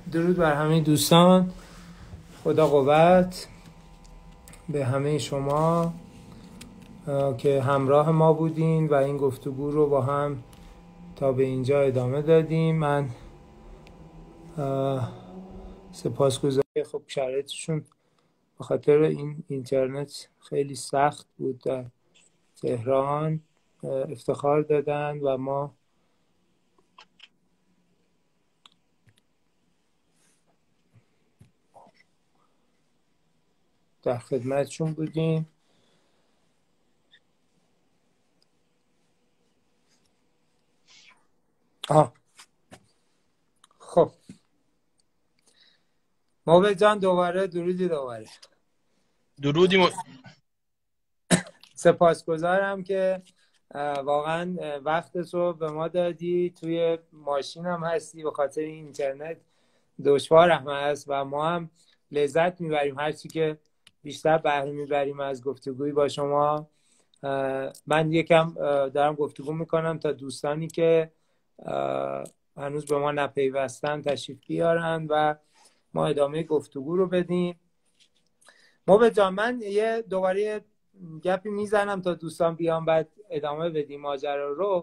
درود بر همه دوستان. خدا قوت به همه شما که همراه ما بودین و این گفتگو رو با هم تا به اینجا ادامه دادیم. من سپاسگزارم. خب شرایطشون به خاطر این اینترنت خیلی سخت بود در تهران، افتخار دادن و ما در خدمتشون بودیم. خب موبت جان دوباره درودی سپاسگزارم که واقعا وقتت رو به ما دادی. توی ماشین هم هستی، به خاطر این اینترنت دشوار هم هست و ما هم لذت میبریم هرچی که بیشتر بهره میبریم از گفتگوی با شما. من یکم دارم گفتگو میکنم تا دوستانی که هنوز به ما نپیوستن تشریف بیارن و ما ادامه گفتگو رو بدیم. موبت جان، من دوباره گپی میزنم تا دوستان بیان، بعد ادامه بدیم ماجرا رو.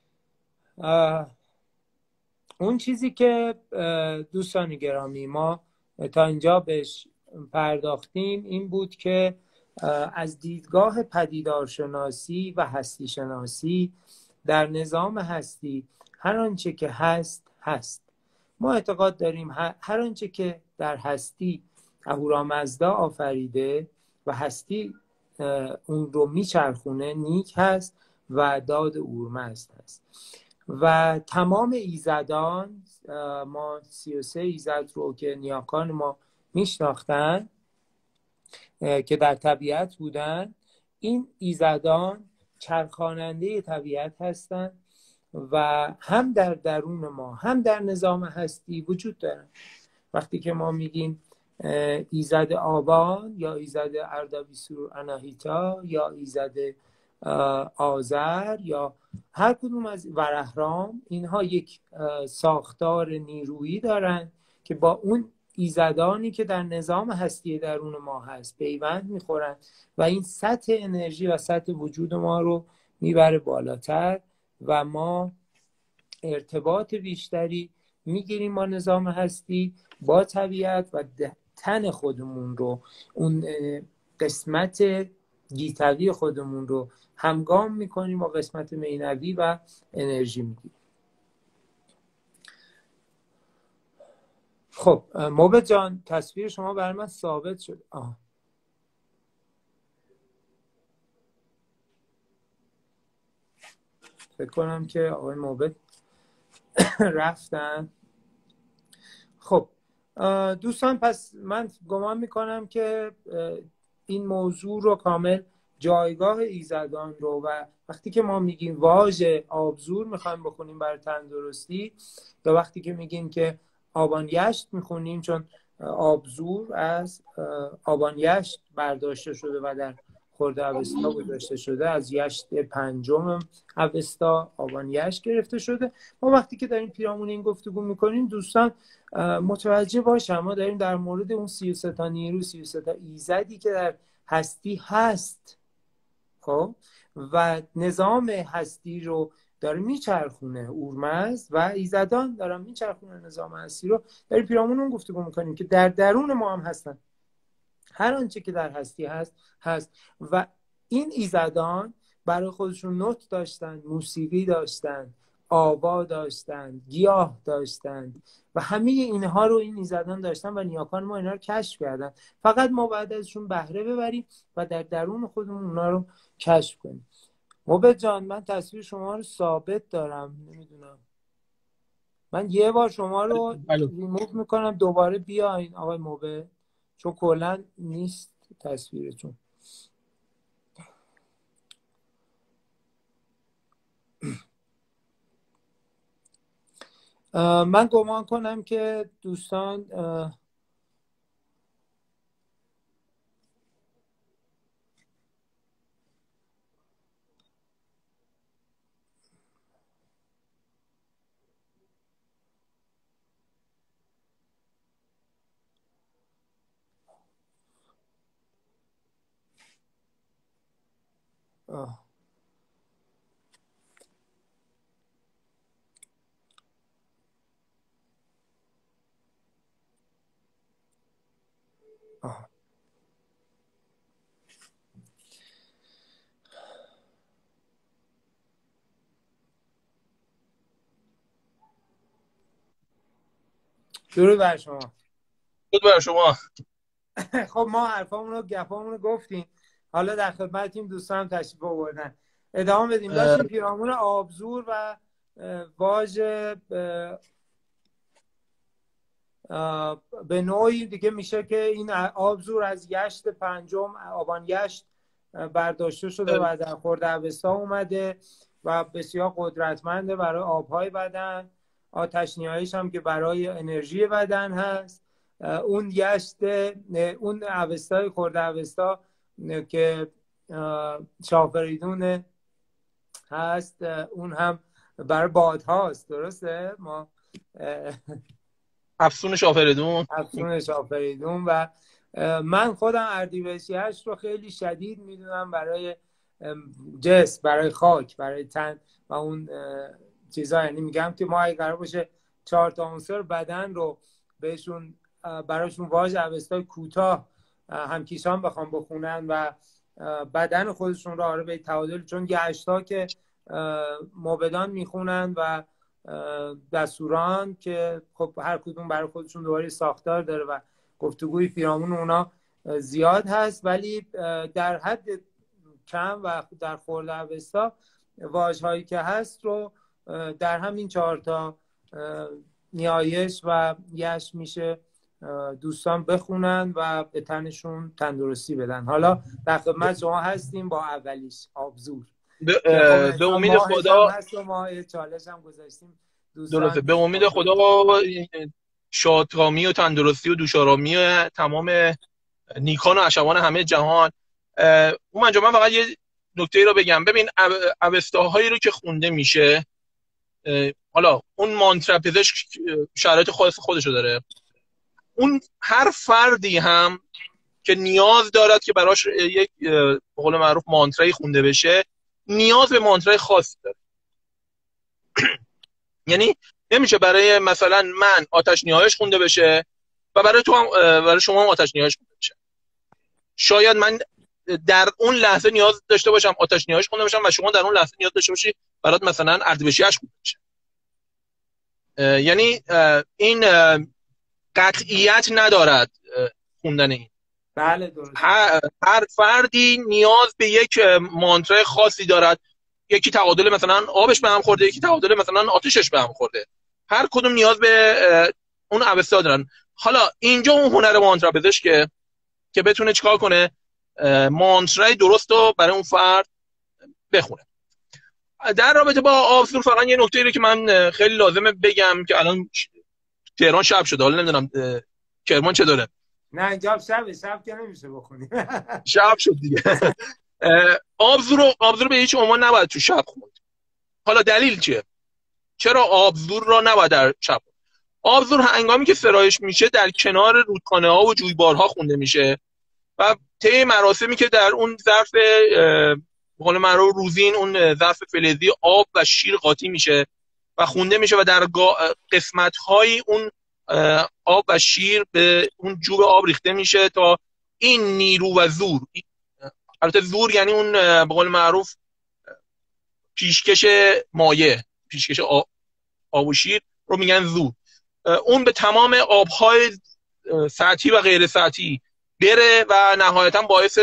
اون چیزی که دوستان گرامی ما تا اینجا بهش پرداختیم این بود که از دیدگاه پدیدارشناسی و هستی شناسی در نظام هستی هر آنچه که هست. ما اعتقاد داریم هر آنچه که در هستی اهورامزدا آفریده و هستی اون رو میچرخونه نیک هست و داد اورمزد هست. و تمام ایزدان، ما 33 ایزد رو که نیاکان ما میشناختن که در طبیعت بودن، این ایزدان چرخاننده طبیعت هستند و هم در درون ما هم در نظام هستی وجود دارن. وقتی که ما میگیم ایزد آبان یا ایزد اردویسور اناهیتا یا ایزد آذر یا هر کدوم از ورهرام، اینها یک ساختار نیرویی دارن که با اون ایزدانی که در نظام هستی درون ما هست پیوند میخورن و این سطح انرژی و سطح وجود ما رو میبره بالاتر و ما ارتباط بیشتری میگیریم با نظام هستی، با طبیعت و تن خودمون رو، اون قسمت گیتوی خودمون رو همگام میکنیم با قسمت مینوی و انرژی میگیریم. خب موبت جان، تصویر شما برای من ثابت شد. فکر کنم که آقای موبت رفتن. خب دوستان، پس من گمان میکنم که این موضوع رو کامل، جایگاه ایزدان رو، و وقتی که ما میگیم واژه آبزور میخوایم بخونیم برای تندرستی، یا وقتی که میگیم که آبانیشت میخونیم چون آبزور از آبانیشت برداشته شده و در خرد اوستا گذاشته شده، از یشت پنجم اوستا آبانیشت گرفته شده. ما وقتی که داریم پیرامون این گفتگو میکنیم دوستان متوجه باشم ما داریم در مورد اون 33 تا نیرو، 33 تا ایزدی که در هستی هست، خب، و نظام هستی رو داره میچرخونه، اورمزد و ایزدان دارن میچرخونه نظام هستی رو، داریم پیرامون اون گفتگو میکنیم که در درون ما هم هستن. هر آنچه که در هستی هست و این ایزدان برای خودشون نوت داشتن، موسیقی داشتن، آوا داشتن، گیاه داشتن و همه اینها رو این ایزدان داشتن و نیاکان ما اینا رو کشف کردن. فقط ما باید ازشون بهره ببریم و در درون خودمون اونا رو کشف کنیم. موبت جان، من تصویر شما رو ثابت دارم، نمیدونم، من یه بار شما رو ریموو میکنم دوباره بیاین آقای موبت، چون کلا نیست تصویرتون. من گمان کنم که دوستان آه. آه. درود بر شما. درود بر شما. خب ما حرفامون رو گپامون رو گفتیم، حالا در خدمتیم، دوستان تشریف آوردن. ادامه بدیم. داشتیم پیرامون آبزور و واژ به نوعی دیگه میشه که این آبزور از یشت پنجم آبان یشت برداشته شده و در خورده اوستا اومده و بسیار قدرتمنده برای آبهای بدن. آتش نیایش هم که برای انرژی بدن هست. اون یشت، اون اوستای خورده اوستا که شافریدون هست، اون هم برای بادهاست. درسته؟ ما افسون شافریدون و من خودم اردیبهشت رو خیلی شدید میدونم برای جسم، برای خاک، برای تن و اون چیزا. یعنی میگم که ما اگه قرار باشه 4 تا عنصر بدن رو بهشون براشون واژ اوستای کوتاه همکیشان بخوام بخونن و بدن خودشون رو آره به تعادل، چون یشت‌ها که موبدان میخونن و دستوران که خب هر کدوم برای خودشون دوباره ساختار داره و گفتگوی پیرامون اونا زیاد هست، ولی در حد کم و در خورده اوستا واژه‌هایی که هست رو در همین 4 تا نیایش و یش میشه دوستان بخونن و به تنشون تندرستی بدن. حالا در خدمت شما هستیم با اولیش آبزور. به امید خدا هست و ما چالش هم گذاشتیم. درسته. به امید خدا شادکامی و تندرستی و دوشارامی و تمام نیکان و اشوان همه جهان. من فقط یه نکته رو بگم. ببین اوستاهایی رو که خونده میشه، حالا اون مانترا پزشک شرایط خودشو داره. اون هر فردی هم که نیاز دارد که براش یک به قول معروف مانترایی خونده بشه، نیاز به مانترای خاصی داره. یعنی نمیشه برای مثلا من آتش نیایش خونده بشه و برای تو هم برای شما هم آتش نیایش خونده بشه. شاید من در اون لحظه نیاز داشته باشم آتش نیایش خونده باشم و شما در اون لحظه نیاز داشته باشی برات مثلا اردیبهشت خونده بشه. یعنی این قطعیت ندارد خوندن این. بله درست. هر فردی نیاز به یک مانترای خاصی دارد. یکی تعادل مثلا آبش به هم خورده، یکی تعادل مثلا آتشش به هم خورده. هر کدوم نیاز به اون اوستا دارن. حالا اینجا اون هنر مانترا پزشک که بتونه چیکار کنه، مانترای درست رو برای اون فرد بخونه. در رابطه با آبزور فقط یه نکته رو که من خیلی لازمه بگم که الان تهران شب شده، حالا نمیدونم کرمان چه داره. نه اینجا شب که نمیشه بخونی. شب شد دیگه. آبزور به هیچ عنوان نباید تو شب خوند. حالا دلیل چیه؟ چرا آبزور را نباید در شب خوند؟ آبزور هنگامی که سرایش میشه در کنار رودخانه ها و جویبارها خونده میشه و طی مراسمی که در اون ظرف به قول معروف روزین، اون ظرف فلزی آب و شیر قاطی میشه و خونده میشه و در قسمت های اون آب و شیر به اون جوب آب ریخته میشه تا این نیرو و زور، البته زور یعنی اون به قول معروف پیشکش مایع، پیشکش آب و شیر رو میگن زور، اون به تمام آبهای سطحی و غیر سطحی بره و نهایتا باعث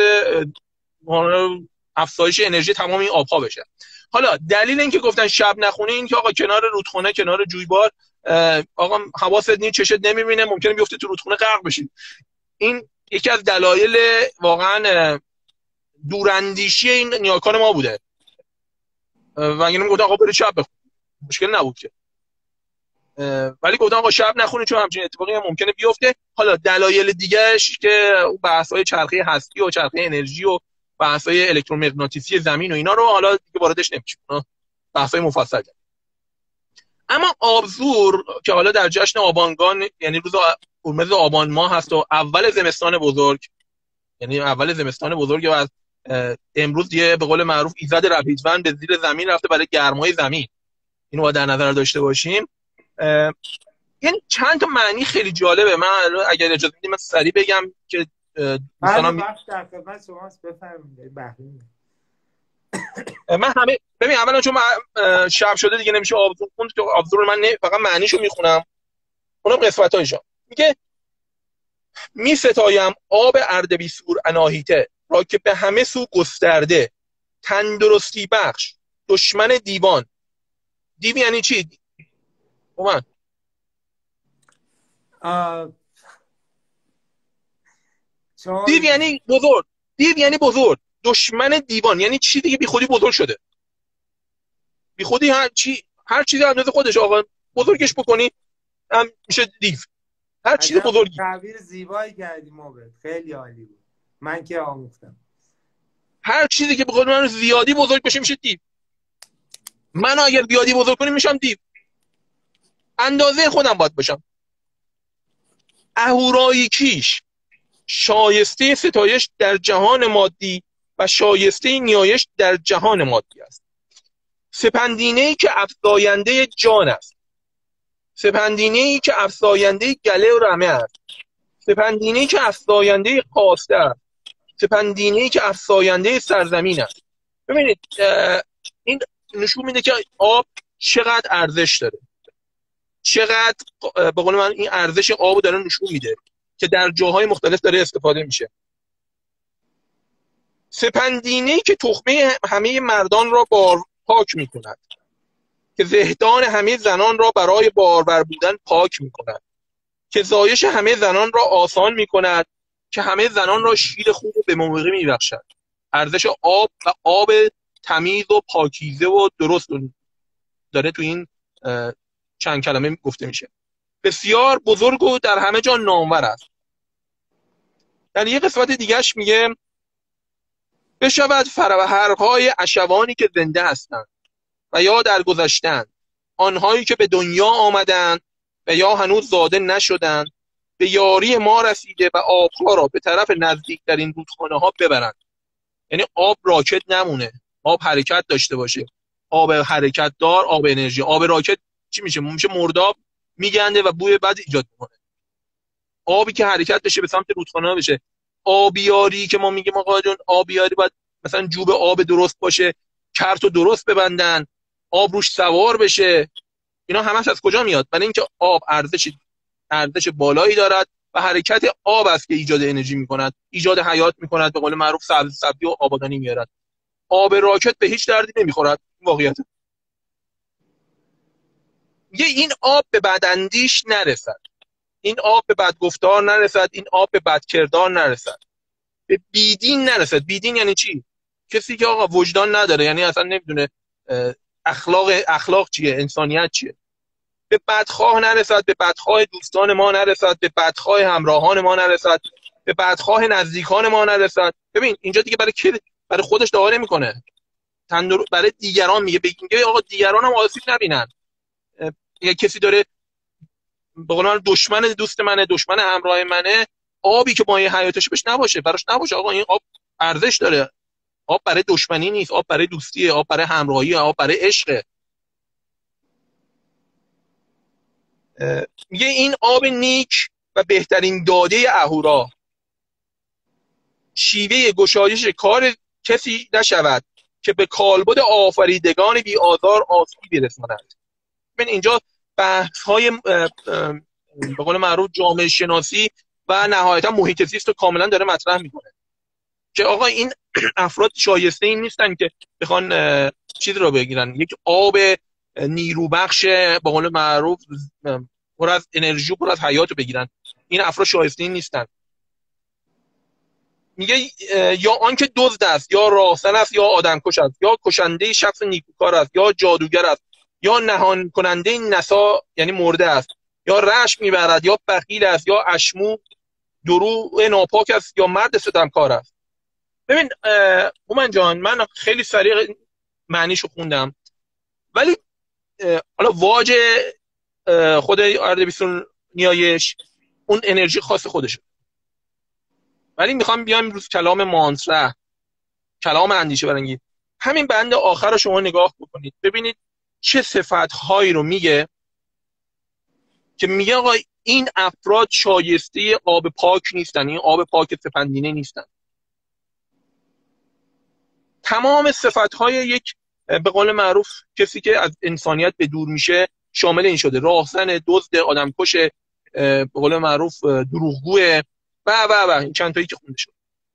افزایش انرژی تمام این آبها بشه. حالا دلیل این که گفتن شب نخونی این که آقا کنار رودخونه، کنار جویبار، آقا حواست نیست، چشت نمیبینه، ممکنه بیفته تو رودخونه غرق بشی. این یکی از دلایل واقعا دوراندیشی این نیاکان ما بوده و اگه نمیگفتن آقا برید شب بخون مشکل نبود که، ولی گفتن آقا شب نخونید چون همچین اتفاقی هم ممکنه بیفته. حالا دلایل دیگهش که بحث‌های چرخه هستی و چرخه انرژی و بحث‌های الکترومغناطیسی زمین و اینا رو حالا دیگه واردش نمی‌شیم، بحث‌های مفصل. اما آبزور که حالا در جشن آبانگان، یعنی روز اورمزد آبان ماه هست و اول زمستان بزرگ، یعنی اول زمستان بزرگ و از امروز یه به قول معروف ایزد رپیدفند به زیر زمین رفته برای گرمای زمین. اینو باید در نظر داشته باشیم. یعنی چند تا معنی خیلی جالبه. من اگر اجازه بدید من سریع بگم که دوستانم بخش در خدمت شماست، بفرمایید. من همه ببین اولا چون شب شده دیگه نمیشه آبزور خوند که آبزور من فقط معنیشو میخونم، اونم قسمتایشو. میگه می ستایم آب اردبیسور اناهیته را که به همه سو گسترده، تندرستی بخش، دشمن دیوان. دیو یعنی چی؟ اومن دیو یعنی بزرگ. دیو یعنی بزرگ. دشمن دیوان یعنی چیزی که بی خودی بزرگ شده. بی خودی هر چیزی اندازه خودش آقا بزرگش بکنی هم میشه دیو. هر چیز بزرگی. تعبیر زیبایی کردی موبت، خیلی عالی بود. من که آموختم. هر چیزی که به قول من زیادی بزرگ بشه میشه دیو. منو اگر زیادی بزرگ کنی میشم دیو. اندازه خودم باید باشم. اهورایی کیش، شایسته ستایش در جهان مادی و شایسته نیایش در جهان مادی است. سپندینه‌ای که افزاینده جان است. سپندینه‌ای که افزاینده گله و رمه است. سپندینه‌ای که افزاینده قاسته است. سپندینه‌ای که افزاینده سرزمین است. ببینید این نشون میده که آب چقدر ارزش داره. چقدر به قول من این ارزش آب داره نشون میده که در جاهای مختلف داره استفاده میشه. سپندینه‌ای که تخمه همه مردان را پاک میکند، که زهدان همه زنان را برای بارور بودن پاک میکند، که زایش همه زنان را آسان میکند، که همه زنان را شیر خوب به موقع میبخشد. ارزش آب و آب تمیز و پاکیزه و درست داره تو این چند کلمه گفته میشه. بسیار بزرگ و در همه جا نامور است. در یه قسمت دیگهش میگه بشود فروهرهای اشوانی که زنده هستند و یا درگذشتند، آنهایی که به دنیا آمدند و یا هنوز زاده نشدند، به یاری ما رسیده و آبها را به طرف نزدیک در این رودخانه ها ببرند. یعنی آب راکت نمونه، آب حرکت داشته باشه. آب حرکت دار، آب انرژی. آب راکت چی میشه؟ میشه مرداب، میگنده و بوی بد ایجاد میکنه. آبی که حرکت بشه به سمت رودخانه بشه. آبیاری که ما میگیم آقا جون آبیاری باید مثلا جوب آب درست باشه، کرتو درست ببندن، آب روش سوار بشه. اینا همش از کجا میاد؟ برای اینکه آب ارزش بالایی دارد و حرکت آب است که ایجاد انرژی میکند، ایجاد حیات میکند، به قول معروف سبزی و آبادانی میارد. آب راکت به هیچ دردی نمیخورد. واقعیت این آب به بداندیش نرسد، این آب به بدگفتار نرسد، این آب به بدکردار نرسد، به بیدین نرسد. بیدین یعنی چی؟ کسی که آقا وجدان نداره، یعنی اصلا نمیدونه اخلاق چیه، انسانیت چیه. به بدخواه نرسد، به بدخواه دوستان ما نرسد، به بدخواه همراهان ما نرسد، به بدخواه نزدیکان ما نرسد. ببین اینجا دیگه برای خودش دعا نمیکنه، برای دیگران میگه آقا دیگران هم آسیب نبینن. اگه کسی داره به قول من دشمن دوست منه، دشمن همراه منه، آبی که مایه حیاتش بهش نباشه، براش نباشه. آقا این آب ارزش داره. آب برای دشمنی نیست، آب برای دوستیه، آب برای همراهی، آب برای عشقه. میگه این آب نیک و بهترین داده اهورا، شیوه گشایش کار کسی نشود که به کالبد آفریدگان بی آزار آسیبی برساند. ببین اینجا بحث های به قول معروف جامعه شناسی و نهایتا محیط زیست رو کاملا داره مطرح میکنه که آقا این افراد شایسته این نیستن که بخوان چیزی رو بگیرن، یک آب نیروبخش به قول معروف پر از انرژی و پر از حیات رو بگیرن. این افراد شایسته این نیستن. میگه یا آنکه دزد است، یا راهزن است، یا آدمکش است، یا کشنده شخص نیکوکار است، یا جادوگر است، یا نهان کننده نسا یعنی مرده است، یا رشک میبرد، یا بخیل است، یا اشمو دروغ ناپاک است، یا مرد ستمکار است. ببین اومن جان، من خیلی سریع معنیشو خوندم، ولی حالا واژه خود اردبیل نیایش اون انرژی خاص خودشه. ولی میخوام بیام روز کلام مانتره کلام اندیشه برانگیز. همین بند آخر رو شما نگاه بکنید ببینید چه صفت‌هایی رو میگه که میگه آقا این افراد شایسته آب پاک نیستن، این آب پاک سفندینه نیستن. تمام صفت‌های یک به قول معروف کسی که از انسانیت به دور میشه شامل این شده: راهزن، دزد، آدمکش، به قول معروف دروغگو و این چند تایی که خونده شد.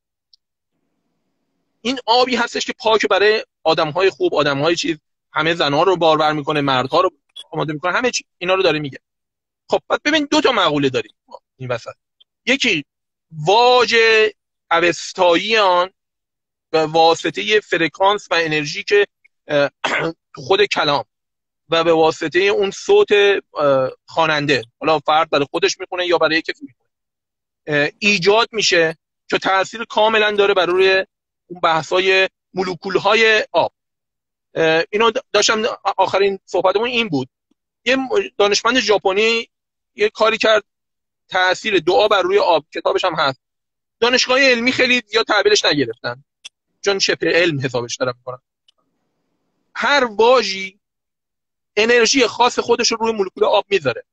این آبی هستش که پاک برای آدم‌های خوب، آدم‌های چیز، همه زن‌ها رو بارور میکنه، مردها رو آماده میکنه، همه چی اینا رو داره میگه. خب بعد ببین دو تا مقوله داریم این وسط. یکی واج اوستایی آن به واسطه فرکانس و انرژی که تو خود کلام و به واسطه اون صوت خواننده، حالا فرد برای خودش میخونه یا برای کسی میخونه، ایجاد میشه که تأثیر کاملا داره بر روی اون بحث‌های مولکول‌های آب. اینو داشتم آخرین صحبتمون این بود. یه دانشمند ژاپنی یه کاری کرد تأثیر دعا بر روی آب، کتابش هم هست. دانشگاه علمی خیلی زیاد تحویلش نگرفتن چون شبه علم حسابش دارم میکنن. هر واژی انرژی خاص خودش رو روی مولکول آب میذاره.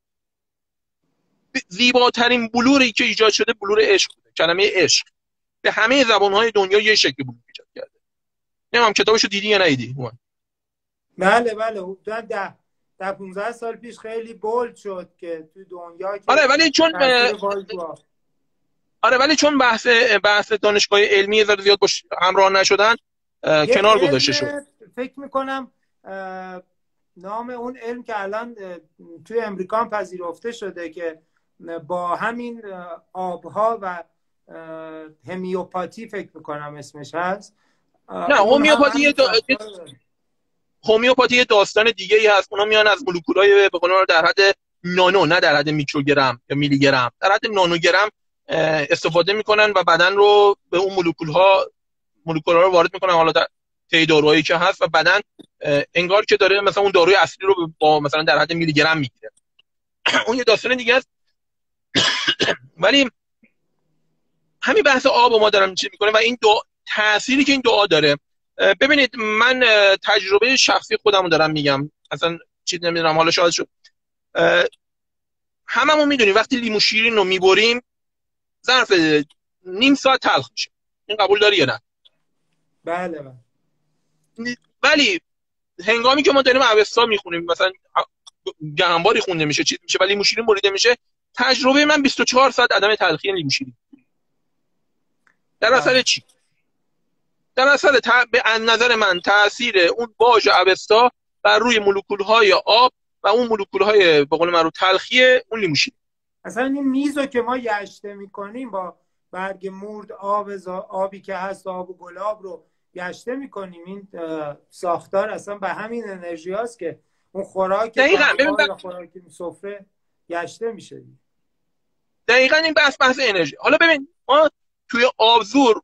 زیباترین بلوری که ایجاد شده بلور عشق بوده. کلمه عشق به همه زبان‌های دنیا یه شکل بلور ایجاد کرده. نمیدونم کتابشو دیدی یا ندیدی؟ بله 15 سال پیش خیلی بولد شد که تو دنیا که ولی چون بحث دانشگاه علمی زیاد باش همراه نشدن کنار گذاشته شد. فکر میکنم نام اون علم که الان توی امریکا هم پذیرفته شده که با همین آبها و همیوپاتی فکر میکنم اسمش هست. نه هومیوپاتی یه داستان دیگه ای هست. اونا میان از مولکولای به قول در حد نانو، نه در حد میکروگرم یا میلی گرم، در حد نانوگرم استفاده میکنن و بدن رو به اون مولکول‌ها رو وارد میکنن، حالا در طی داروهایی که هست، و بدن انگار که داره مثلا اون داروی اصلی رو با مثلا در حد میلی گرم میگیره. اون یه داستان دیگه است. ولی همین بحث آب ما دارم چی میکنه و این تأثیری که این دعا داره. ببینید من تجربه شخصی خودمو دارم میگم، اصلا چیز نمیدونم، حالا شاید شد هممون میدونیم وقتی لیمو شیرین رو میبریم ظرف نیم ساعت تلخ میشه. این قبول داری یا نه؟ بله. ولی هنگامی که ما داریم اوستا میخونیم، مثلا گهنباری خونده میشه، چیز میشه، ولی لیمو شیرین بریده میشه، تجربه من 24 ساعت عدم تلخی لیمو شیرین. در اصل چی؟ در اصل به نظر من تاثیر اون واژ اوستا بر روی مولکول‌های آب و اون مولکول‌های به قول معروف تلخی اون لیمو شیرین. اصلا این میزو که ما یشته میکنیم با برگ مورد، آبی که هست، آب و گلاب رو یشته میکنیم، این ساختار اصلا به همین انرژی هست که اون خوراک خوراک سفره یشته میشه. دقیقاً این بحث انرژی. حالا ببین ما توی آبزور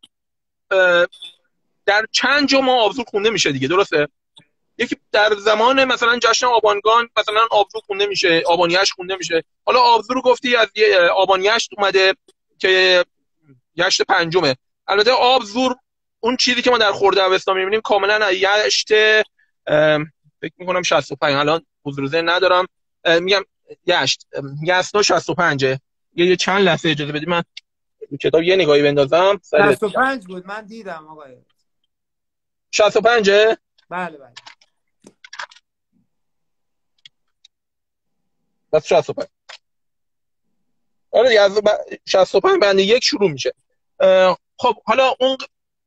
در چند جا ما آبزور خونده میشه دیگه، درسته؟ یکی در زمان مثلا جشن آبانگان مثلا آبزور خونده میشه، آبانیش خونده میشه. حالا آبزور رو گفتی از آبانیش اومده که یشت پنجمه. البته آبزور اون چیزی که ما در خورده اوستا میبینیم کاملا یشت فکر میکنم 65، الان حضور ذهن ندارم، میگم یشت یسنا 65. یه چند لحظه اجازه بدید من کتاب یه نگاهی بندازم. 65 بود من دیدم آقای 65. بله بس 65. آره دیگه از 65 بند یک شروع میشه. خب حالا اون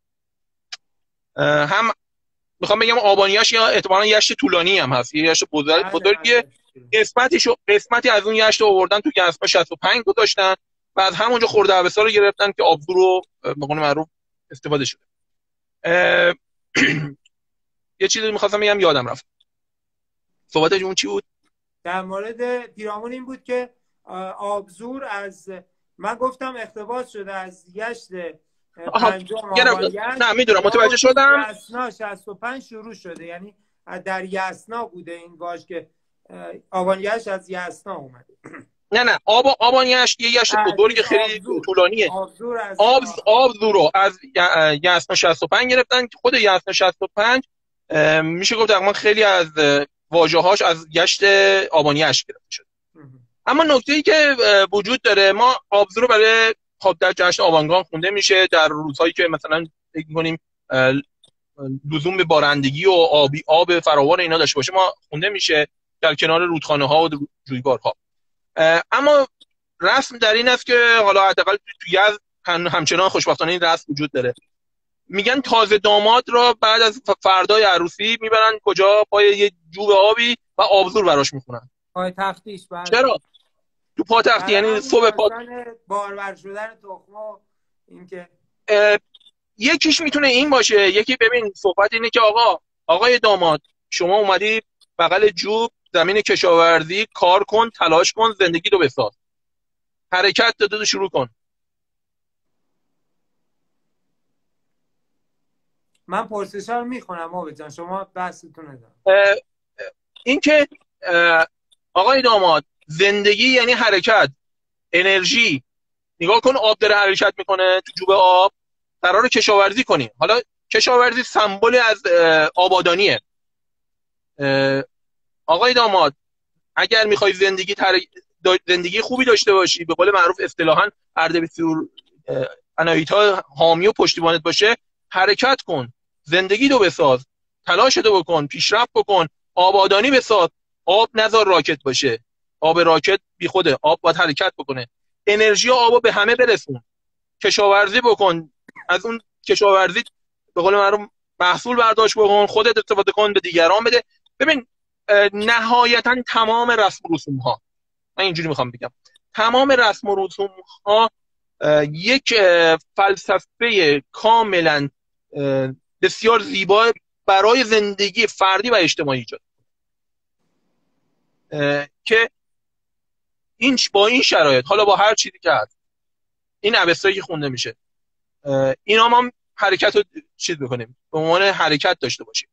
هم میخوام بگم آبانیاش یا احتمالاً یشت طولانی هم هست، یه یشت بزرگیه. قسمتی از اون یشت آوردن تو گسپا 65 گذاشتن و از همونجا خورده اوستا رو گرفتن که آبزور رو به قول معروف استفاده شده. یه چیزی می‌خواستم بگم یادم رفت. صحبتش اون چی بود؟ در مورد پیرامون این بود که آبزور از من گفتم اقتباس شده از یشت پنجم نه میدونم متوجه شدم. یسنا 65 شروع شده، یعنی در یسنا بوده این واژه که آبانیش از یسنا اومده. نه آبان یشت یه یشت بزرگ خیلی طولانیه. آبزور رو از یسنا 65 گرفتن که خود یسنا 65 میشه گفت تقریبا خیلی از واژه‌هاش از گشت آبان یشت گرفته شده. اما نکته‌ای که وجود داره، ما آبزور رو برای خب در جشن آبانگان خونده میشه در روزهایی که مثلا فکر می‌کنیم لزوم به بارندگی و آب فراوان اینا داشته باشه، ما خونده میشه در کنار رودخانه‌ها و جویبارها. اما رسم در این است که حالا حداقل تو یزد همچنان خوشبختانه این رسم وجود داره. میگن تازه داماد را بعد از فردای عروسی میبرن کجا؟ پای یه جوب آبی و آبزور براش میخونن. پای تختیش چرا؟ تو پاتختی، یعنی صبح بارور شدن تخم. این که یکیش میتونه این باشه. یکی ببین صحبت اینه که آقای داماد شما اومدی بغل جوب زمین کشاورزی کار کن، تلاش کن، زندگی رو بساز، حرکت داده شروع کن. من پرسش‌ها رو میخونم آقا جان، شما بحثتون ادامه. این که آقای داماد زندگی یعنی حرکت، انرژی. نگاه کن آب داره حرکت میکنه تو جوب آب، قراره کشاورزی کنی. حالا کشاورزی سمبل از آبادانیه. آقای داماد اگر میخوای زندگی خوبی داشته باشی، به قول معروف اصطلاحاً اردبیل‌سور انایتا حامی و پشتیبانت باشه، حرکت کن، زندگی رو بساز، تلاش رو بکن، پیشرفت بکن، آبادانی بساز. آب نذار راکت باشه. آب راکت بی خوده. آب باید حرکت بکنه. انرژی آبو به همه برسون. کشاورزی بکن، از اون کشاورزی به قول معروف محصول برداشت بکن، خودت استفاده کن، به دیگران بده. ببین نهایتا تمام رسم و رسوم ها، من اینجوری میخوام بگم، تمام رسم و رسوم ها یک فلسفه کاملا بسیار زیبا برای زندگی فردی و اجتماعی ایجاد که با این شرایط، حالا با هر چیزی که هست، این اوستایی که خونده میشه، اینا ما حرکت رو چیز بکنیم، به عنوان حرکت داشته باشیم،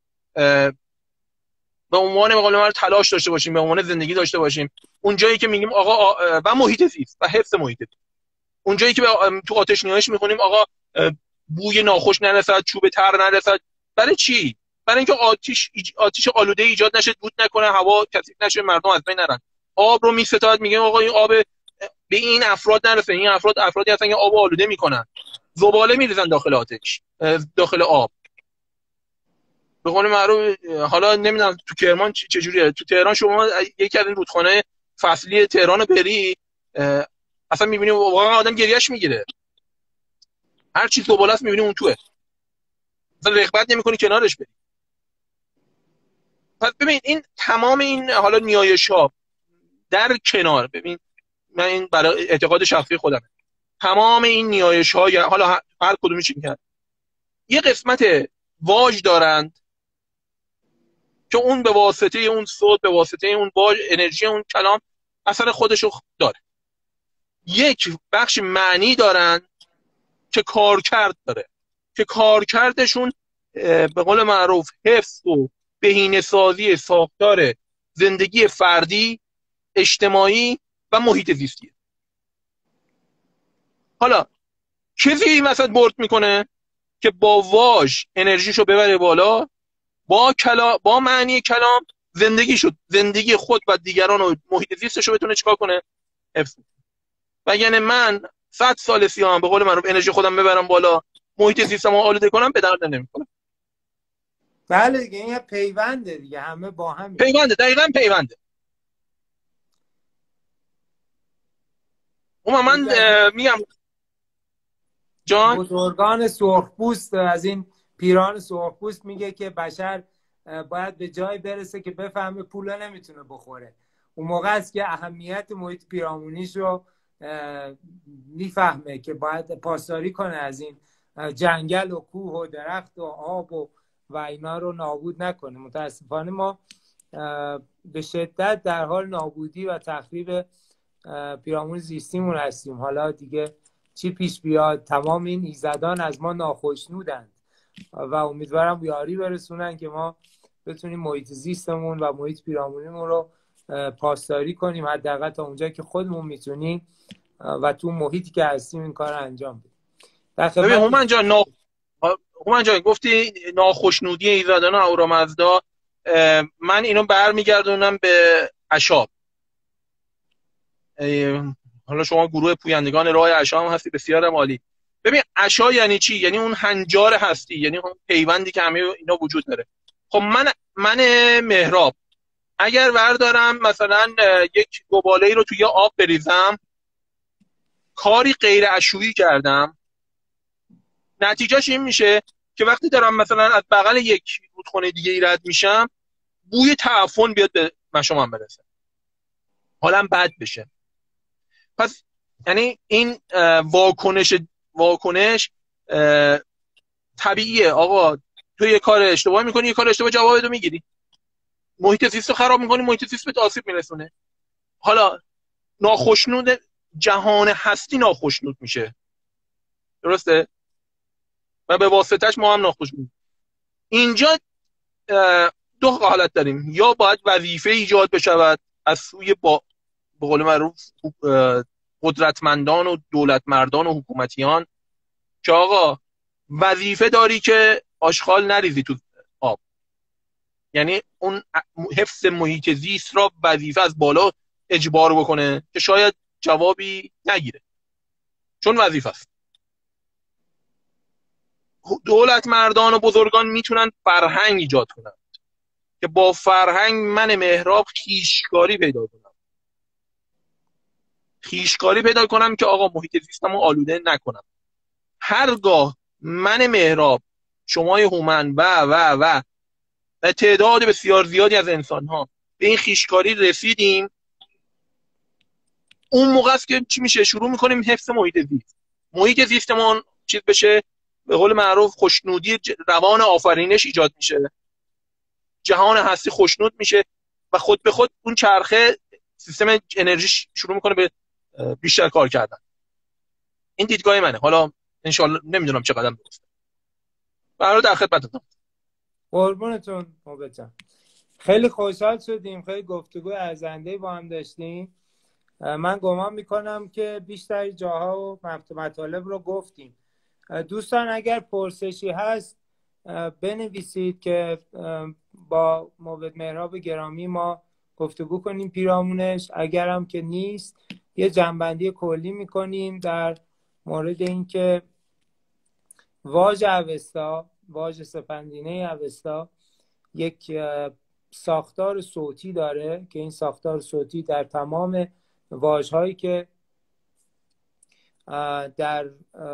به عنوان مقاله تلاش داشته باشیم، به عنوان زندگی داشته باشیم. اون جایی که میگیم آقا و محیط زیست و حفظ محیط زیست، اون جایی که تو آتش نهایش میخونیم آقا بوی ناخوش نرسد، چوب تر نرسد. برای چی؟ برای اینکه آتش آلوده ایجاد نشه، دود نکنه، هوا کثیف نشه، مردم از بین نرن. آب رو میستاد، میگه آقا این آب به این افراد نرسه. این افرادی هستن که آب آلوده میکنن، زباله میریزن داخل آتش، داخل آب. به قول معروف حالا نمیدونم تو کرمان چجوریه. تو تهران شما یکی از این رودخانه فصلی تهران رو بری، اصلا میبینی واقعا آدم گریهش میگیره. هر چیز زباله است میبینی اون توه، اصلا رغبت نمیکنی کنارش بری. پس ببین این تمام این حالا نیایش‌ها در کنار، ببین من این برای اعتقاد شخصی خودمه، تمام این نیایش‌ها حالا هر کدومش میگن یه قسمت واژ دارند که اون به واسطه اون صوت، به واسطه اون واژ، انرژی اون کلام اثر خودشو داره. یک بخش معنی دارن که کارکرد داره، که کارکردشون به قول معروف حفظ و بهینه‌سازی ساختار زندگی فردی، اجتماعی و محیط زیستیه. حالا کسی این وسط برد میکنه که با واژ انرژیشو ببره بالا، با معنی کلام زندگی خود و دیگران و محیط زیستشو بتونه چیکار کنه؟ حفظ. و یعنی من 100 سال سیام به قول معروف انرژی خودم ببرم بالا، محیط زیستمو آلوده کنم، به درد نمیخوره. بله دیگه، این پیونده دیگه، همه با هم پیونده، دقیقاً پیونده. من میگم جان بزرگان سرخپوست از این پیران سرخپوست میگه که بشر باید به جای برسه که بفهمه پولا نمیتونه بخوره. اون موقع است که اهمیت محیط پیرامونیش رو میفهمه که باید پاسداری کنه از این جنگل و کوه و درخت و آب و اینا رو نابود نکنه. متاسفانه ما به شدت در حال نابودی و تخریب پیرامون زیستیمون هستیم. حالا دیگه چی پیش بیاد، تمام این ایزدان از ما ناخشنودند و امیدوارم یاری برسونن که ما بتونیم محیط زیستمون و محیط پیرامونیمون رو پاسداری کنیم، حداقل تا اونجا که خودمون میتونیم و تو محیطی که هستیم این کار رو انجام بدیم. ببین هومن جان گفتی ناخشنودی ایزدان اهورامزدا، من اینو برمیگردونم به اشاب. حالا شما گروه پویندگان راه عشا هم هستی، بسیار عالی. ببین عشا یعنی چی؟ یعنی اون هنجار هستی، یعنی اون پیوندی که همه اینا وجود داره. خب من مهراب اگر بردارم مثلا یک گوباله‌ای رو توی آب بریزم، کاری غیر عشویی کردم، نتیجهش این میشه که وقتی دارم مثلا از بغل یک رودخونه دیگه ای رد میشم، بوی تعفن بیاد به مشامم برسه، حالم بد بشه. پس یعنی این واکنش طبیعیه. آقا تو یه کار اشتباه میکنی، یه کار اشتباه جوابتو میگیری، محیط زیست رو خراب میکنی، محیط زیست به آسیب میرسونه. حالا ناخشنود جهان هستی ناخشنود میشه، درسته؟ و به واسطش ما هم ناخشنود. اینجا دو حالت داریم، یا باید وظیفه ایجاد بشود از سوی به قول معروف قدرتمندان و دولتمردان و حکومتیان که آقا وظیفه داری که آشغال نریزی تو آب، یعنی اون حفظ محیط زیست را وظیفه از بالا اجبار بکنه که شاید جوابی نگیره چون وظیفه است. دولتمردان و بزرگان میتونن فرهنگ ایجاد کنن که با فرهنگ من مهراب خیشکاری پیدا کنم که آقا محیط زیستمو آلوده نکنم. هرگاه من مهراب، شمای هومن و تعداد بسیار زیادی از انسان ها به این خیشکاری رسیدیم، اون موقع است که چی میشه؟ شروع میکنیم حفظ محیط زیستمون چیز بشه، به قول معروف خوشنودی روان آفرینش ایجاد میشه، جهان هستی خوشنود میشه و خود به خود اون چرخه سیستم انرژی شروع میکنه به بیشتر کار کردن. این دیدگاه منه، حالا انشالله نمیدونم چقدر درسته. برای در خدمتتون. قربونتون موبتم. خیلی خوشحال شدیم، خیلی گفتگو ارزنده با هم داشتیم. من گمان میکنم که بیشتر جاها و مطالب رو گفتیم. دوستان اگر پرسشی هست بنویسید که با موبت مهراب گرامی ما گفتگو کنیم پیرامونش. اگرم که نیست یه جنبندی کلی میکنیم در مورد اینکه واژ اوستا، واژ سپندینه اوستا یک ساختار صوتی داره که این ساختار صوتی در تمام واژه‌هایی که در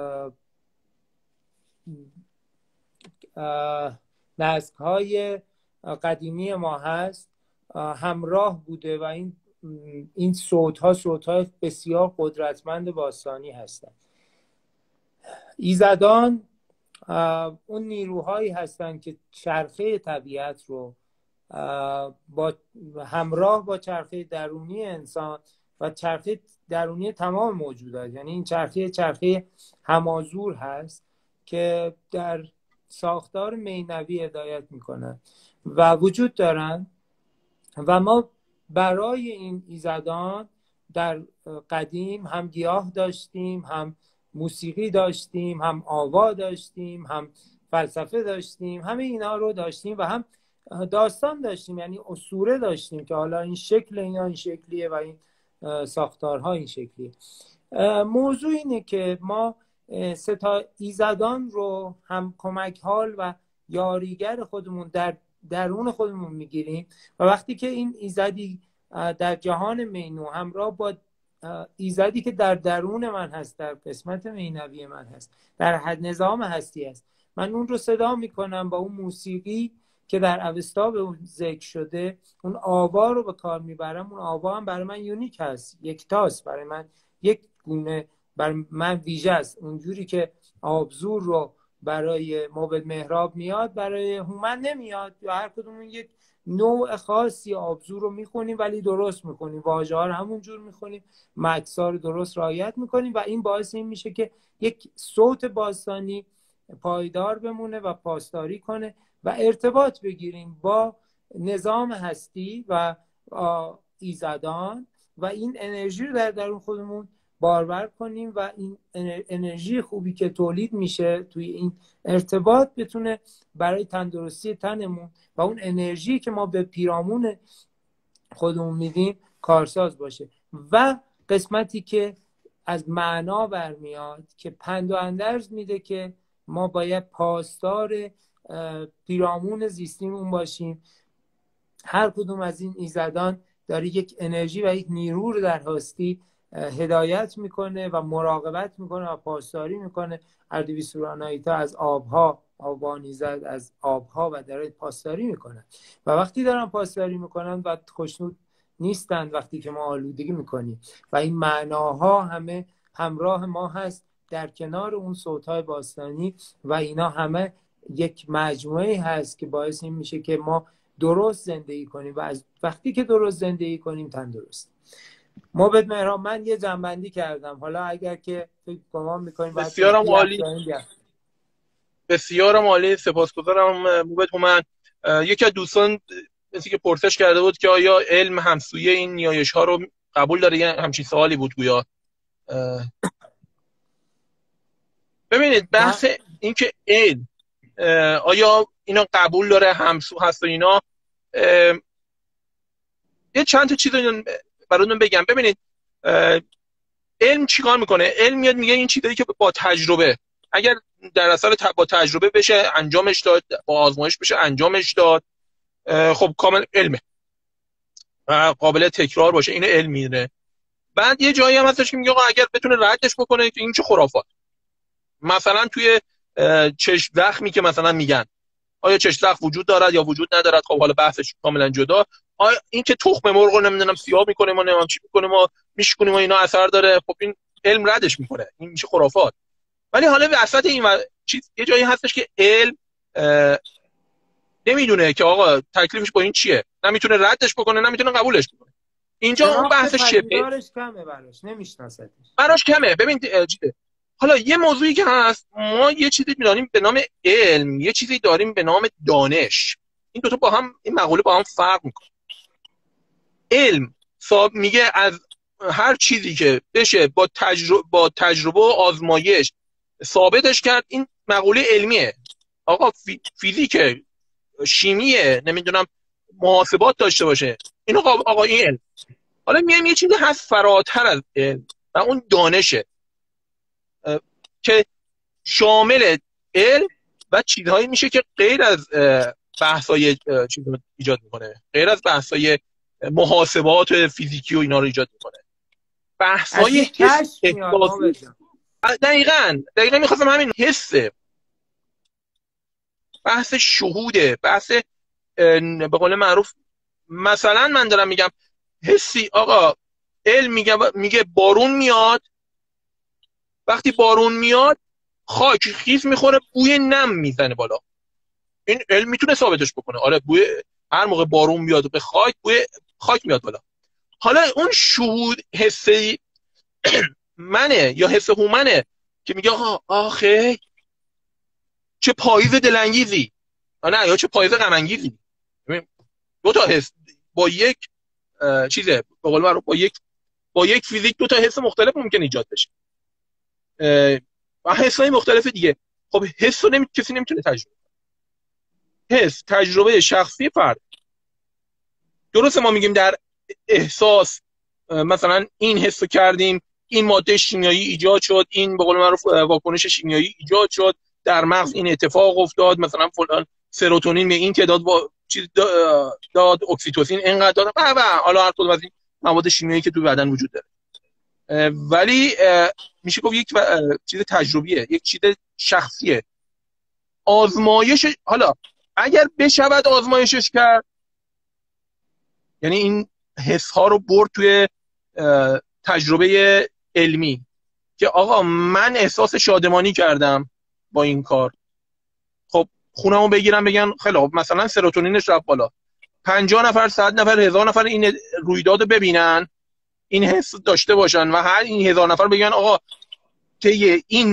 نسک‌های قدیمی ما هست همراه بوده و این صوت‌ها بسیار قدرتمند باستانی هستند. ایزدان اون نیروهایی هستند که چرخه طبیعت رو همراه با چرخه درونی انسان و چرخه درونی تمام موجودات، یعنی این چرخه همازور هست که در ساختار مینوی هدایت میکنن و وجود دارن و ما برای این ایزدان در قدیم هم گیاه داشتیم، هم موسیقی داشتیم، هم آوا داشتیم، هم فلسفه داشتیم، همه اینا رو داشتیم و هم داستان داشتیم، یعنی اسطوره داشتیم که حالا این شکل اینا این شکلیه و این ساختارها این شکلیه. موضوع اینه که ما سه تا ایزدان رو هم کمک حال و یاریگر خودمون در درون خودمون میگیریم و وقتی که این ایزدی در جهان مینو همراه با ایزدی که در درون من هست، در قسمت مینوی من هست، در حد نظام هستی هست، من اون رو صدا میکنم با اون موسیقی که در اوستا به اون ذکر شده، اون آوا رو به کار میبرم. اون آوا هم برای من یونیک هست، یکتاست، برای من یک گونه، برای من ویژه است. اونجوری که آبزور رو برای موبت مهراب میاد برای هومن نمیاد، یا هر کدومون یک نوع خاصی آبزور رو میخونیم ولی درست میخونیم، واژه ها رو همون جور میخونیم، مکسا رو درست رعایت میکنیم و این باعث این میشه که یک صوت باستانی پایدار بمونه و پاسداری کنه و ارتباط بگیریم با نظام هستی و ایزدان و این انرژی رو در درون خودمون بارور کنیم و این انرژی خوبی که تولید میشه توی این ارتباط بتونه برای تندرستی تنمون و اون انرژی که ما به پیرامون خودمون میدیم کارساز باشه. و قسمتی که از معنا برمیاد که پند و اندرز میده که ما باید پاسدار پیرامون زیستیمون باشیم. هر کدوم از این ایزدان داره یک انرژی و یک نیرو رو در هستی هدایت میکنه و مراقبت میکنه و پاسداری میکنه. اردویسورانایتا از آبها، آبان ایزد از آبها و داره پاسداری میکنن و وقتی دارن پاسداری میکنن و خوشنود نیستن وقتی که ما آلودگی میکنیم و این معناها همه همراه ما هست در کنار اون صوتهای باستانی و اینا همه یک مجموعه هست که باعث این میشه که ما درست زندگی کنیم و از وقتی که درست زندگی کنیم تندرست. موبد مهران، من یه جنبندی کردم، حالا اگر که فکر گمان میکنیم بسیارم عالی، بسیارم عالی، سپاسگزارم موبد هومن. یکی از دوستان مثل که پرسش کرده بود که آیا علم همسویه این نیایش ها رو قبول داره، یه همچین سوالی بود گویا. ببینید بحث این که علم آیا اینا قبول داره همسو هست و اینا، یه چند تا چیز براتون بگم. ببینید علم چیکار میکنه؟ علم میاد میگه این چیزایی که با تجربه، اگر در اصل با تجربه بشه انجامش داد، با آزمایش بشه انجامش داد، خب کامل علمه و قابل تکرار باشه، این علم میره. بعد یه جایی هم هستش که میگه آقا اگر بتونه ردش بکنه که این چه خرافات. مثلا توی چشم زخمی که مثلا میگن آیا چشم زخم وجود دارد یا وجود ندارد، خب حالا بحثش کاملا جدا. آیا این که تخم مرغ رو نمیدونم سیاه میکنه ما نمیدونم چی میکنه ما میشکنیم و اینا اثر داره، خب این علم ردش میکنه، این میشه خرافات. ولی حالا وسط این چیز یه جایی هستش که علم نمیدونه که آقا تکلیفش با این چیه، نمیتونه ردش بکنه نمیتونه قبولش بکنه. اینجا اون بحث شبهه کمه براش، نمیشناستش، براش کمه. ببین حالا یه موضوعی که هست، ما یه چیزی می‌دانیم به نام علم، یه چیزی داریم به نام دانش. این دو تا با هم، این مقوله با هم فرق میکنه. علم میگه از هر چیزی که بشه با تجربه و آزمایش ثابتش کرد، این مقوله علمیه. آقا فیزیک، شیمیه، نمیدونم محاسبات داشته باشه، این آقا این علم. حالا میایم یه چیزی هست فراتر از علم و اون دانشه که شامل علم و چیزهایی میشه که غیر از بحث‌های چیز ایجاد میکنه، غیر از بحث‌های محاسبات فیزیکی و اینا رو ایجاد میکنه. بحث‌های حس. دقیقاً میخواستم همین حسه، بحث شهوده، بحث به قول معروف. مثلا من دارم میگم حسی، آقا علم میگه بارون میاد، وقتی بارون میاد خاک خیس میخوره، بوی نم میزنه بالا. این علم میتونه ثابتش بکنه. آره بوی، هر موقع بارون میاد به خاک، بوی خاک میاد بالا. حالا اون شهود حسی منه یا حس هومنه که میگه آخه چه پاییز دلانگیزی، نه یا چه پاییز غم انگیزی. دو تا حس با یک چیزه، به قول معروف با یک فیزیک دو تا حس مختلف ممکن ایجاد بشه و حسای مختلف دیگه. خب حس رو کسی نمیتونه تجربه کنه. حس تجربه شخصی فرد. درسته ما میگیم در احساس مثلا این حس رو کردیم، این ماده شیمیایی ایجاد شد، این به قول معروف واکنش شیمیایی ایجاد شد در مغز، این اتفاق افتاد، مثلا فلان سروتونین به این تعداد چیز داد، اکسیتوسین اینقدر داد و حالا هر کدوم از این مواد شیمیایی که تو بدن وجود داره. ولی میشه گفت یک چیز تجربیه، یک چیز شخصیه. آزمایش، حالا اگر بشود آزمایشش کرد، یعنی این حس ها رو برد توی تجربه علمی که آقا من احساس شادمانی کردم با این کار، خب خونمو بگیرم بگن خیلی خب مثلا سروتونینش رفت بالا، 50 نفر 100 نفر 1000 نفر این رویداد رو ببینن، این حس داشته باشن و هر این 1000 نفر بگن آقا طی این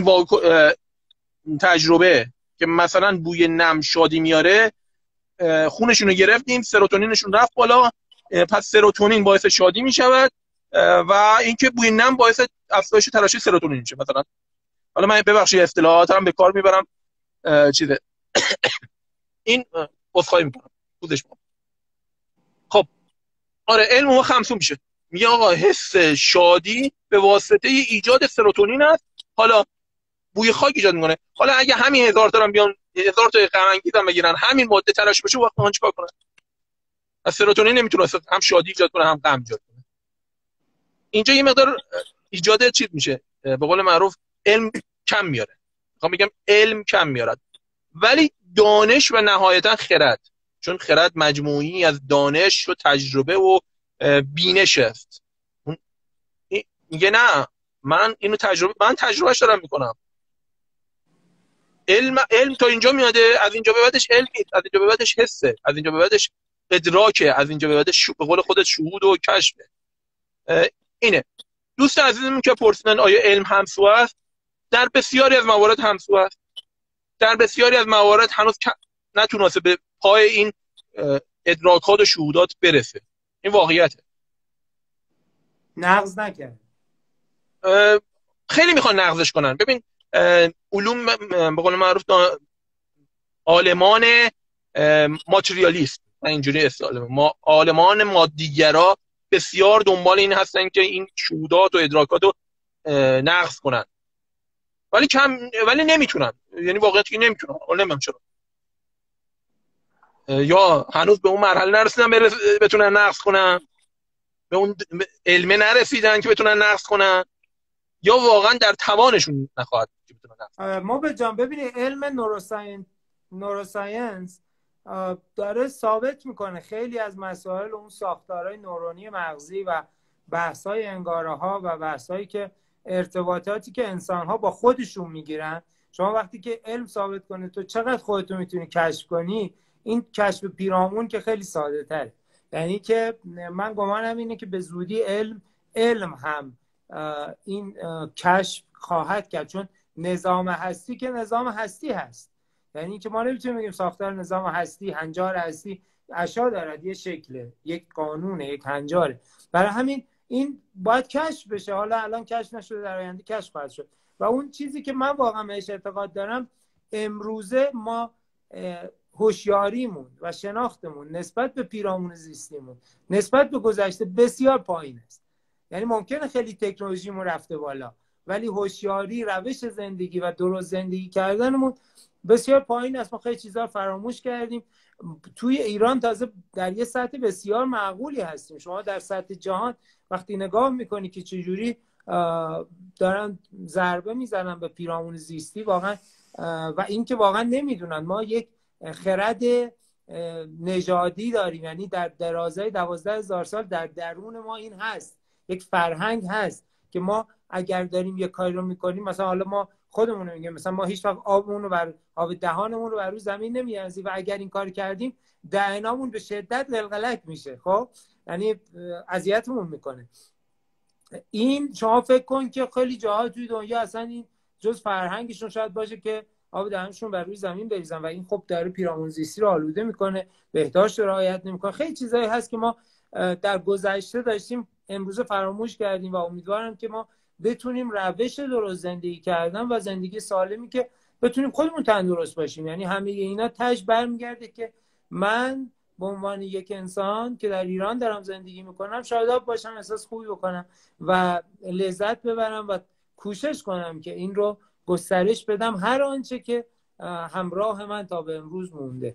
تجربه که مثلا بوی نم شادی میاره، خونشون رو گرفتیم، سروتونینشون رفت بالا، پس سروتونین باعث شادی می شود و اینکه بوی نم باعث افزایش ترشح سروتونین میشه مثلا. حالا من ببخشید اصطلاحات هم به کار میبرم چیزه این عذرخواهی میکنم خودش ما. خب آره علم ما خمسون میشه، میگه آقا حس شادی به واسطه ایجاد سروتونین است. حالا بوی خاک ایجاد میکنه. حالا اگه همین 1000 تا هم بیان 1000 تا غم انگیز هم بگیرن همین ماده ترشح بشه وقت من چیکار کنم؟ از سروتونین نمیتونه هم شادی ایجاد کنه هم غم ایجاد کنه. اینجا یه مقدار ایجاد چیز میشه، به قول معروف علم کم میاره. میخوام بگم علم کم میارد ولی دانش و نهایتا خرد، چون خرد مجموعی از دانش و تجربه و بینش است. میگه نه من اینو تجربهش دارم میکنم. علم تا اینجا میاده، از اینجا به بعدش علم نیست، از اینجا به بعدش حسه، از اینجا به بعدش ادراکه، از اینجا به بعدش به قول خودت شهود و کشفه. اینه دوست عزیزم که پرسیدن آیا علم همسو است؟ در بسیاری از موارد همسو است، در بسیاری از موارد هنوز نتونسته به پای این ادراکات و شهودات برسه. این واقعیته. نقض نکرد. خیلی میخوان نقضش کنن. ببین علوم به قول معروف عالمان ماتریالیست، من اینجوری استفاده ما عالمان مادیگرا بسیار دنبال این هستن که این شهودات و ادراکات رو نقض کنن ولی نمیتونن. یعنی واقعیت که نمیتونن. نمیدونم چرا، یا هنوز به اون مرحله نرسیدن بتونن نقض کنن، به اون علمه نرسیدن که بتونن نقض کنن، یا واقعا در توانشون نخواهد که بتونن نقض. ما به جان ببینید علم نوروساینس داره ثابت میکنه خیلی از مسائل اون ساختارهای نورونی مغزی و بحث‌های انگاره‌ها و بحث‌هایی که ارتباطاتی که انسان‌ها با خودشون میگیرن، شما وقتی که علم ثابت کنه تو چقدر خودتو میتونی کشف کنی، این کشف پیرامون که خیلی ساده تره. یعنی که من گمانم اینه که به زودی علم هم این کشف خواهد کرد، چون نظام هستی که نظام هستی هست. یعنی که ما نمیتونیم بگیم ساختار نظام هستی، هنجار هستی اشیا دارد، یه شکله، یک قانونه، یک هنجاره. برای همین این باید کشف بشه. حالا الان کشف نشده، در آینده کشف خواهد شد. و اون چیزی که من واقعا بهش اعتقاد دارم، امروزه ما هوشیاریمون و شناختمون نسبت به پیرامون زیستیمون نسبت به گذشته بسیار پایین است. یعنی ممکنه خیلی تکنولوژیمون رفته بالا ولی هوشیاری، روش زندگی و درست زندگی کردنمون بسیار پایین است. ما خیلی چیزا فراموش کردیم. توی ایران تازه در یه سطح بسیار معقولی هستیم. شما در سطح جهان وقتی نگاه میکنی که چجوری دارن ضربه میزنن به پیرامون زیستی واقعا، و این که واقعا نمیدونن ما یک خرد نژادی داریم، یعنی در درازای 12,000 سال در درون ما این هست، یک فرهنگ هست که ما اگر داریم یک کاری رو میکنیم، مثلا حالا ما خودمون میگیم مثلا ما هیچ وقت آب دهانمون رو بر روی زمین نمیارزیم و اگر این کار کردیم دهنامون به شدت قلقلک میشه. خب یعنی اذیتمون میکنه. این شما فکر کن که خیلی جاها توی دنیا اصلا این جز فرهنگشون شاید باشه که آب دهنشون بر روی زمین بریزن و این خب داره پیرامون زیستی رو آلوده میکنه، بهداشت رو رعایت نمیکنه. خیلی چیزایی هست که ما در گذشته داشتیم امروز فراموش کردیم و امیدوارم که ما بتونیم روش درست زندگی کردن و زندگی سالمی که بتونیم خودمون تندرست باشیم. یعنی همه اینا تاش برمیگرده که من به عنوان یک انسان که در ایران دارم زندگی میکنم شاداب باشم، احساس خوبی بکنم و لذت ببرم و کوشش کنم که این رو گسترش بدم هر آنچه که همراه من تا به امروز مونده.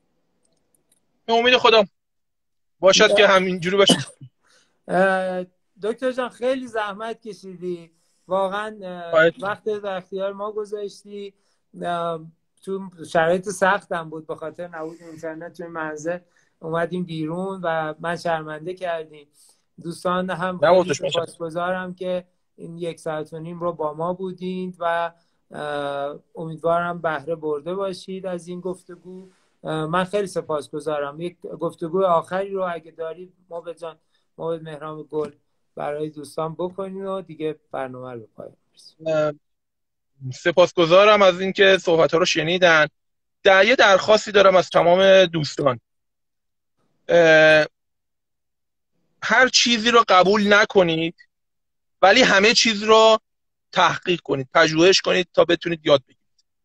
به امید خدا باشد که همینجوری باشه. دکتر جان خیلی زحمت کشیدی واقعا، وقت در اختیار ما گذاشتی. تو شرایط سختم بود به خاطر نبود اینترنت توی منزل اومدیم بیرون و من شرمنده کردیم. دوستان هم خیلی سپاسگزارم که این 1.5 ساعت رو با ما بودید و امیدوارم بهره برده باشید از این گفتگو. من خیلی سپاسگزارم. یک گفتگو آخری رو اگه دارید موبد جان، موبد مهران گل، برای دوستان بکنید و دیگه برنامه رو به پایان برسونید. سپاسگزارم از اینکه صحبت‌ها رو شنیدن. یه درخواستی دارم از تمام دوستان. هر چیزی رو قبول نکنید، ولی همه چیز رو تحقیق کنید، پژوهش کنید تا بتونید یاد بگیرید.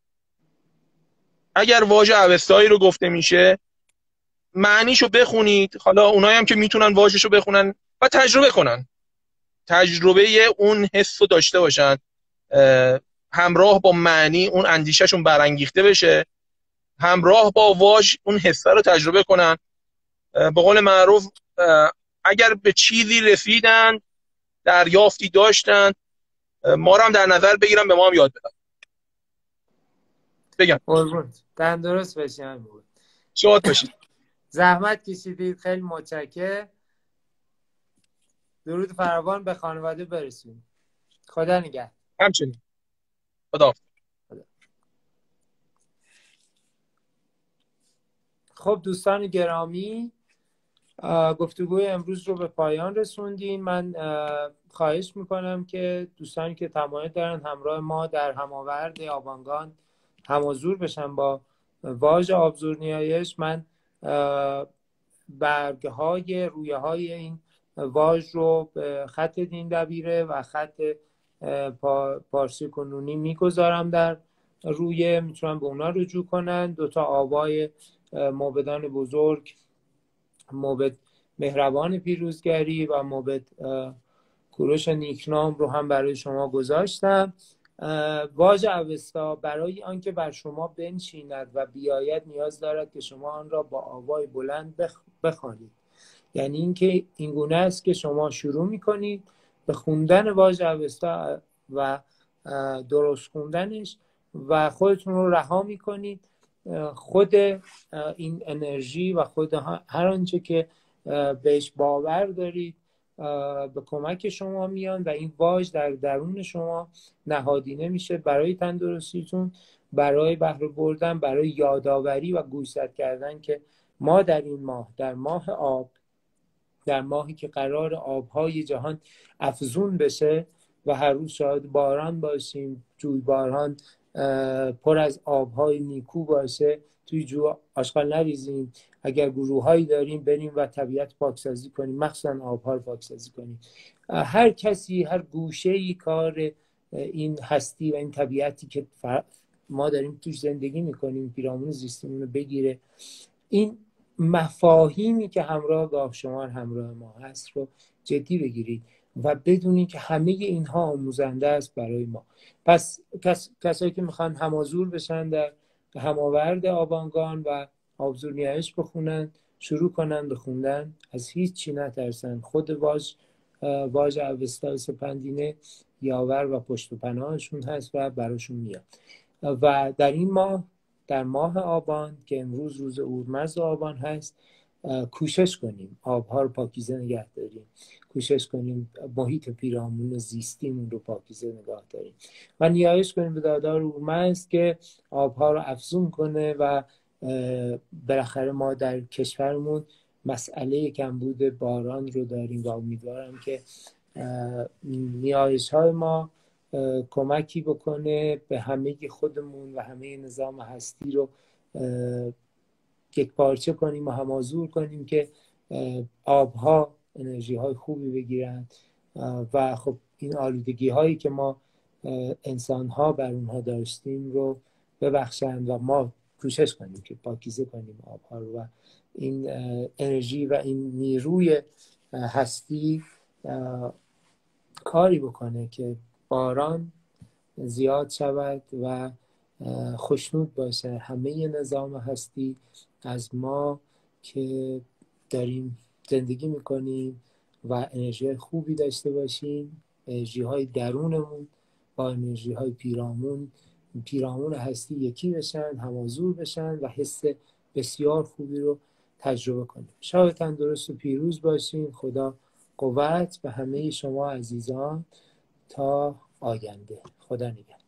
اگر واژه اوستایی رو گفته میشه معنیشو بخونید، حالا اونایی هم که میتونن واژه‌شو بخونن و تجربه کنن، تجربه اون حس رو داشته باشن، همراه با معنی اون اندیشهشون برانگیخته بشه، همراه با واژه اون حس رو تجربه کنن. به قول معروف اگر به چیزی رسیدن، دریافتی داشتن، ما رو هم در نظر بگیرن، به ما هم یاد بدن. بگم قربونت، تندرست باشی عمو. شاد باشید. زحمت کشیدید، خیلی متشکرم. درود فراوان به خانواده برسونید. خدا نگهدار. همچنین. خدا. خب دوستان گرامی، گفتگوی امروز رو به پایان رسوندیم. من خواهش میکنم که دوستانی که تمایل دارن همراه ما در هماورد آبانگان همحضور بشن با واژه آبزور نیایش، من برگه های رویه های این واژ رو به خط دین دبیره و خط پارسی کنونی میگذارم در رویه، میتونن به اونا رجوع کنن. دوتا آبای موبدان بزرگ، موبد مهربان پیروزگری و موبد کوروش نیکنام رو هم برای شما گذاشتم. واژه اوستا برای آنکه بر شما بنشیند و بیاید نیاز دارد که شما آن را با آوای بلند بخوانید. یعنی اینکه اینگونه است که شما شروع میکنید به خوندن واژه اوستا و درست خوندنش و خودتون رو رها میکنید. خود این انرژی و خود هر آنچه که بهش باور دارید به کمک شما میان و این واژ در درون شما نهادینه میشه برای تندرستیتون، برای بهره بردن، برای یادآوری و گوشزد کردن که ما در این ماه، در ماه آب، در ماهی که قرار آبهای جهان افزون بشه و هر روز شاهد باران باشیم، جویباران پر از آبهای نیکو باشه، توی جو آشغال نریزیم، اگر گروههایی داریم بریم و طبیعت پاکسازی کنیم، مخصوصا آبها رو پاکسازی کنیم. هر کسی، هر گوشه‌ای کار این هستی و این طبیعتی که ما داریم توش زندگی میکنیم، پیرامون زیستیمون رو بگیره. این مفاهیمی که همراه گاه شمار همراه ما هست رو جدی بگیرید و بدونید که همه اینها آموزنده است برای ما. پس کسایی که میخوان همازور بشن در هماورد آبانگان و آبزور نیایش بخونن، شروع کنن به خوندن، از هیچ چی نترسن. خود واژ اوستا سپندینه یاور و پشت و پناهشون هست و براشون میاد. و در این ماه، در ماه آبان که امروز روز اورمزد آبان هست، کوشش کنیم آبها رو پاکیزه نگه داریم، کوشش کنیم محیط پیرامون زیستیمون رو پاکیزه نگاه داریم و نیایش کنیم به دادار اورمزد که آبها رو افزون کنه و بالاخره ما در کشورمون مسئله کمبود باران رو داریم و امیدوارم که نیایش های ما کمکی بکنه به همه خودمون و همه نظام هستی رو یک پارچه کنیم و همازور کنیم که آبها انرژی های خوبی بگیرن و خب این آلودگی هایی که ما انسان ها بر اونها داشتیم رو ببخشن و ما کوشش کنیم که پاکیزه کنیم آبها رو و این انرژی و این نیروی هستی کاری بکنه که باران زیاد شود و خوشنود باشه همه نظام هستی از ما که داریم زندگی میکنیم و انرژی خوبی داشته باشیم. انرژی های درونمون با انرژی های پیرامون هستی یکی بشن، همازور بشن و حس بسیار خوبی رو تجربه کنیم. شاد تندرست و پیروز باشین. خدا قوت به همه شما عزیزان تا آینده. خدا نگهدار.